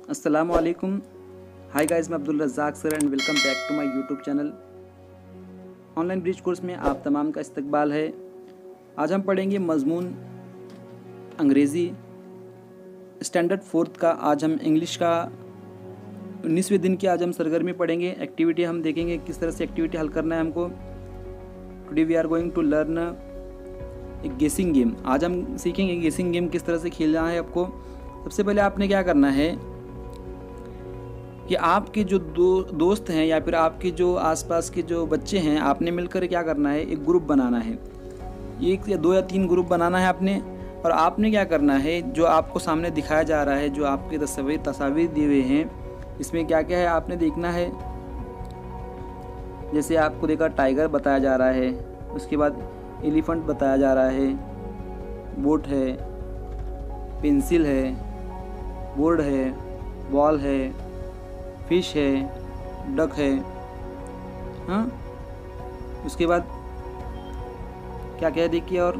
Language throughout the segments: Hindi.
अस्सलामुअलैकुम। हाय गाइस, मैं Abdul Razzaq sir and welcome back to my YouTube channel. Online bridge course में आप तमाम का इस्तकबाल है। आज हम पढ़ेंगे मज़मून अंग्रेज़ी स्टैंडर्ड 4th का। आज हम इंग्लिश का 19वें दिन की आज हम सरगर्मी पढ़ेंगे। एक्टिविटी हम देखेंगे किस तरह से एक्टिविटी हल करना है हमको। Today we are going to learn एक गेसिंग गेम। आज हम सीखेंगे गेसिंग गेम किस तरह से खेलना है आपको। सबसे पहले आपने क्या करना है कि आपके जो दोस्त हैं या फिर आपके जो आसपास के जो बच्चे हैं, आपने मिलकर क्या करना है, एक ग्रुप बनाना है। एक या 2 या 3 ग्रुप बनाना है आपने। और आपने क्या करना है, जो आपको सामने दिखाया जा रहा है, जो आपके तस्वीर दिए हुए हैं, इसमें क्या क्या है आपने देखना है। जैसे आपको देखा टाइगर बताया जा रहा है, उसके बाद एलिफेंट बताया जा रहा है, बोट है, पेंसिल है, बोर्ड है, बॉल है, फिश है, डक है। हाँ, उसके बाद क्या क्या देखिए, और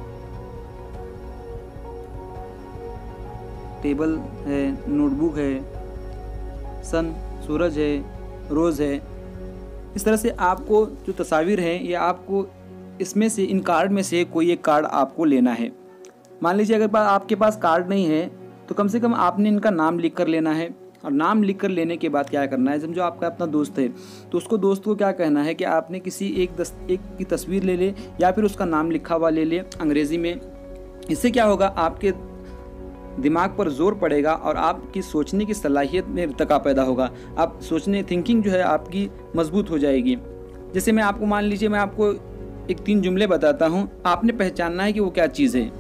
टेबल है, नोटबुक है, सन सूरज है, रोज़ है। इस तरह से आपको जो तस्वीर हैं ये आपको इसमें से, इन कार्ड में से कोई एक कार्ड आपको लेना है। मान लीजिए अगर आपके पास कार्ड नहीं है तो कम से कम आपने इनका नाम लिख कर लेना है। और नाम लिख कर लेने के बाद क्या करना है, समझो आपका अपना दोस्त है तो उसको, दोस्त को क्या कहना है कि आपने किसी एक की तस्वीर ले ले या फिर उसका नाम लिखा हुआ ले ले अंग्रेज़ी में। इससे क्या होगा, आपके दिमाग पर जोर पड़ेगा और आपकी सोचने की सलाहियत में इर्तिका पैदा होगा। आप सोचने, थिंकिंग जो है आपकी मजबूत हो जाएगी। जैसे मैं आपको, मान लीजिए मैं आपको एक 3 जुमले बताता हूँ, आपने पहचानना है कि वो क्या चीज़ है।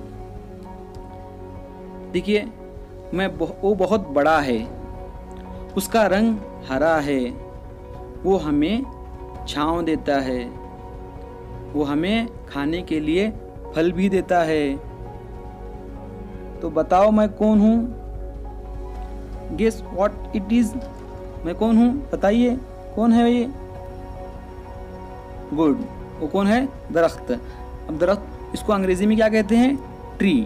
देखिए, वो बहुत बड़ा है, उसका रंग हरा है, वो हमें छांव देता है, वो हमें खाने के लिए फल भी देता है। तो बताओ मैं कौन हूँ? Guess what it is. मैं कौन हूँ, बताइए कौन है ये? गुड, वो कौन है? दरख्त। अब दरख्त, इसको अंग्रेजी में क्या कहते हैं? ट्री।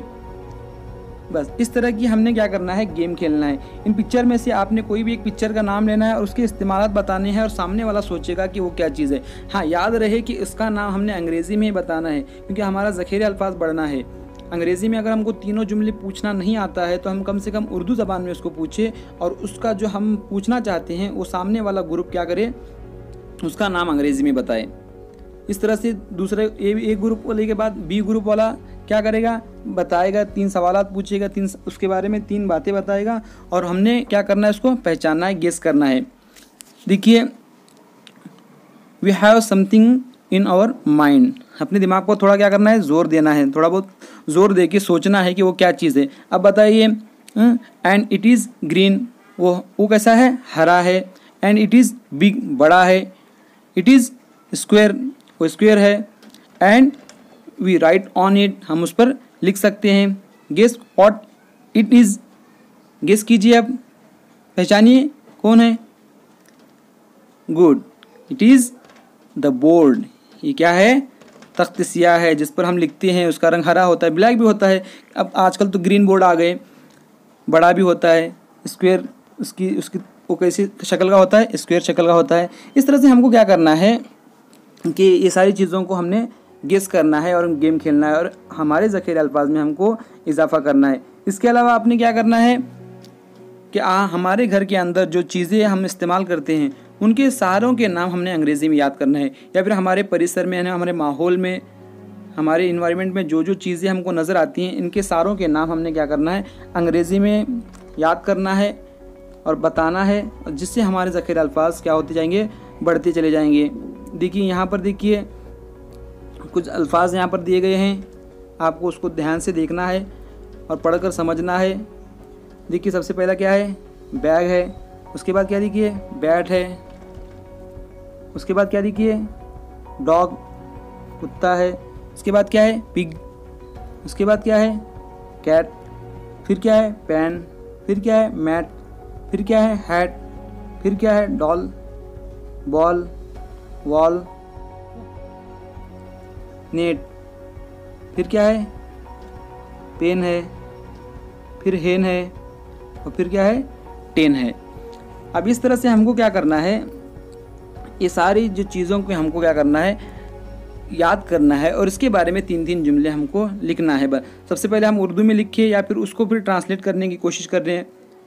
बस इस तरह की हमने क्या करना है, गेम खेलना है। इन पिक्चर में से आपने कोई भी एक पिक्चर का नाम लेना है और उसके इस्तेमालात बताने हैं और सामने वाला सोचेगा कि वो क्या चीज़ है। हाँ, याद रहे कि इसका नाम हमने अंग्रेज़ी में ही बताना है क्योंकि हमारा ज़ख़ीरे अल्फाज बढ़ना है। अंग्रेज़ी में अगर हमको तीनों जुमले पूछना नहीं आता है तो हम कम से कम उर्दू ज़बान में उसको पूछे, और उसका जो हम पूछना चाहते हैं वो सामने वाला ग्रुप क्या करे, उसका नाम अंग्रेज़ी में बताए। इस तरह से दूसरे एक ग्रुप वाले के बाद बी ग्रुप वाला क्या करेगा, बताएगा, 3 सवालात पूछेगा, 3 उसके बारे में 3 बातें बताएगा और हमने क्या करना है, उसको पहचानना है, गेस करना है। देखिए, we have something in our mind. अपने दिमाग को थोड़ा क्या करना है, जोर देना है, थोड़ा बहुत जोर दे के सोचना है कि वो क्या चीज़ है। अब बताइए, एंड इट इज़ ग्रीन, वो कैसा है? हरा है। एंड इट इज़ बिग, बड़ा है। इट इज़ स्क्वायर, वो स्क्वायर है। And we write on it, हम उस पर लिख सकते हैं। Guess what it is. Guess कीजिए, अब पहचानिए कौन है। Good, it is the board. ये क्या है? तख्त सियाह है जिस पर हम लिखते हैं। उसका रंग हरा होता है, ब्लैक भी होता है। अब आजकल तो ग्रीन बोर्ड आ गए, बड़ा भी होता है, स्क्वायर, उसकी वो कैसी शक्ल का होता है? स्क्वायर शक्ल का होता है। इस तरह से हमको क्या करना है कि ये सारी चीज़ों को हमने गेस करना है और गेम खेलना है और हमारे ज़ख़ीरे अल्फाज में हमको इजाफ़ा करना है। इसके अलावा आपने क्या करना है कि हमारे घर के अंदर जो चीज़ें हम इस्तेमाल करते हैं उनके सारों के नाम हमने अंग्रेज़ी में याद करना है। या फिर हमारे परिसर में, हमारे माहौल में, हमारे इन्वायरमेंट में जो जो चीज़ें हमको नज़र आती हैं, इनके सारों के नाम हमने क्या करना है, अंग्रेज़ी में याद करना है और बताना है, जिससे हमारे ज़ख़ीरे अल्फाज क्या होते जाएंगे, बढ़ते चले जाएंगे। देखिए, यहाँ पर देखिए कुछ अल्फाज यहाँ पर दिए गए हैं, आपको उसको ध्यान से देखना है और पढ़कर समझना है। देखिए, सबसे पहला क्या है? बैग है। उसके बाद क्या देखिए? बैट है। उसके बाद क्या देखिए? डॉग, कुत्ता है। उसके बाद क्या है? पिग। उसके बाद क्या है? कैट। फिर क्या है? पेन। फिर क्या है? मैट। फिर क्या है? हैट। फिर क्या है? Doll, ball, wall, net. फिर क्या है? पेन है। फिर हेन है। और फिर क्या है? 10 है। अब इस तरह से हमको क्या करना है, ये सारी जो चीज़ों को हमको क्या करना है, याद करना है और इसके बारे में 3-3 जुमले हमको लिखना है। बस सबसे पहले हम उर्दू में लिखे या फिर उसको फिर ट्रांसलेट करने की कोशिश कर रहे हैं,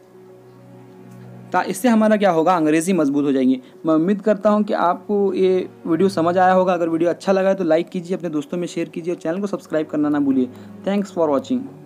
इससे हमारा क्या होगा, अंग्रेज़ी मजबूत हो जाएंगी। मैं उम्मीद करता हूँ कि आपको ये वीडियो समझ आया होगा। अगर वीडियो अच्छा लगा है तो लाइक कीजिए, अपने दोस्तों में शेयर कीजिए और चैनल को सब्सक्राइब करना ना भूलिए। Thanks for watching.